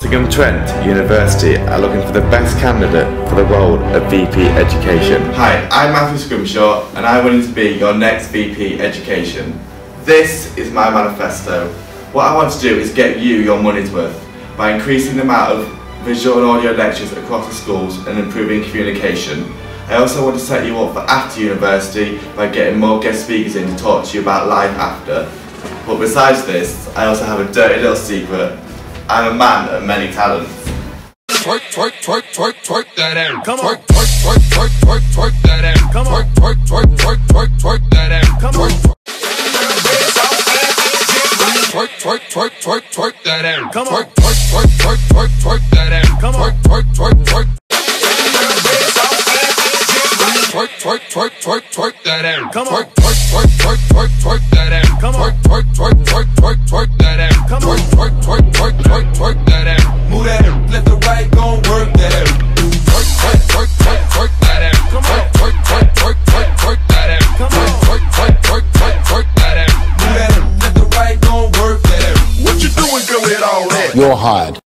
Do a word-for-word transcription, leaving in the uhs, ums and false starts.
Nottingham Trent University are looking for the best candidate for the role of V P Education. Hi, I'm Matthew Scrimshaw and I want to be your next V P Education. This is my manifesto. What I want to do is get you your money's worth by increasing the amount of visual and audio lectures across the schools and improving communication. I also want to set you up for after university by getting more guest speakers in to talk to you about life after. But besides this, I also have a dirty little secret. I'm a man of many talents. Twerk, twerk, twerk, twerk, twerk that ass. Come on. Twerk, twerk, twerk, twerk, twerk, twerk that ass. Come on. Twerk, twerk, twerk, twerk, twerk, twerk that ass. Come on. Twerk, twerk, twerk, twerk, twerk that ass. Come on. Twerk, twerk, twerk, twerk, twerk, twerk that ass. Come on. Twerk, twerk, twerk, twerk. Twerk, twerk, twerk, twerk, twerk that ass. Come on. Twerk, twerk, twerk, twerk, twerk, twerk that ass. Come on. Twerk, twerk, twerk, twerk, twerk, twerk that ass. Come on. Twerk, twerk, twerk, twerk, twerk, twerk that ass. Move that ass. Let the right go work that ass. Twerk, twerk, twerk, twerk, twerk that ass. Come on. Twerk, twerk, twerk, twerk, twerk that ass. Come on. Twerk, twerk, twerk, twerk, twerk that ass. Move that ass. Let the right go work that ass. What you doing, girl, with all that? You're hired.